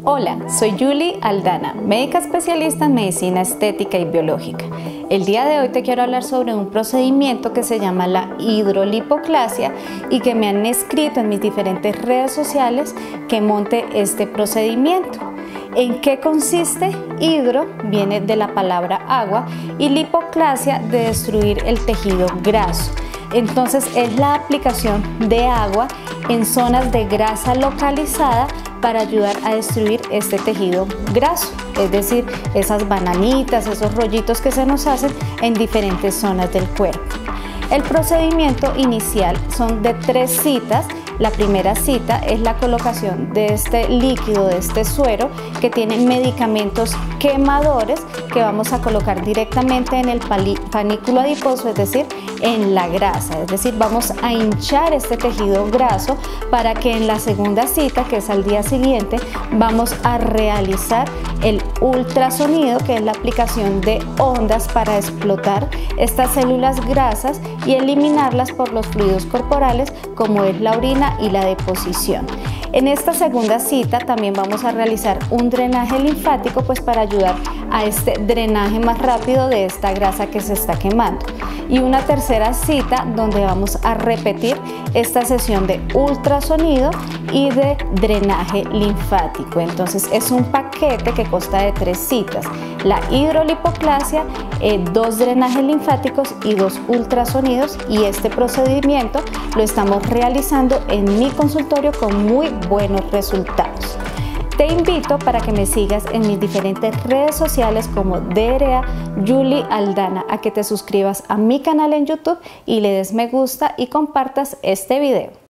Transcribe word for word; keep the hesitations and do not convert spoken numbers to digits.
Hola, soy Julie Aldana, médica especialista en medicina estética y biológica. El día de hoy te quiero hablar sobre un procedimiento que se llama la hidrolipoclasia y que me han escrito en mis diferentes redes sociales que monte este procedimiento. ¿En qué consiste? Hidro viene de la palabra agua y lipoclasia de destruir el tejido graso. Entonces es la aplicación de agua en zonas de grasa localizada para ayudar a destruir este tejido graso, es decir, esas bananitas, esos rollitos que se nos hacen en diferentes zonas del cuerpo. El procedimiento inicial son de tres citas. La primera cita es la colocación de este líquido, de este suero, que tiene medicamentos quemadores que vamos a colocar directamente en el panículo adiposo, es decir, en la grasa. Es decir, vamos a hinchar este tejido graso para que en la segunda cita, que es al día siguiente, vamos a realizar el ultrasonido, que es la aplicación de ondas para explotar estas células grasas y eliminarlas por los fluidos corporales, como es la orina y la deposición. En esta segunda cita también vamos a realizar un drenaje linfático, pues para ayudar a este drenaje más rápido de esta grasa que se está quemando. Y una tercera cita donde vamos a repetir esta sesión de ultrasonido y de drenaje linfático. Entonces es un paquete que consta de tres citas: la hidrolipoclasia, eh, dos drenajes linfáticos y dos ultrasonidos, y este procedimiento lo estamos realizando en mi consultorio con muy buenos resultados. Te invito para que me sigas en mis diferentes redes sociales como D R A Julie Aldana, a que te suscribas a mi canal en YouTube y le des me gusta y compartas este video.